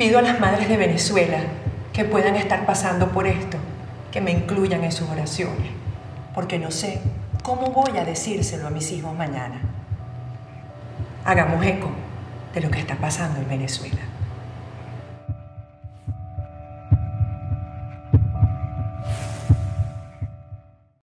Pido a las madres de Venezuela que puedan estar pasando por esto, que me incluyan en sus oraciones, porque no sé cómo voy a decírselo a mis hijos mañana. Hagamos eco de lo que está pasando en Venezuela.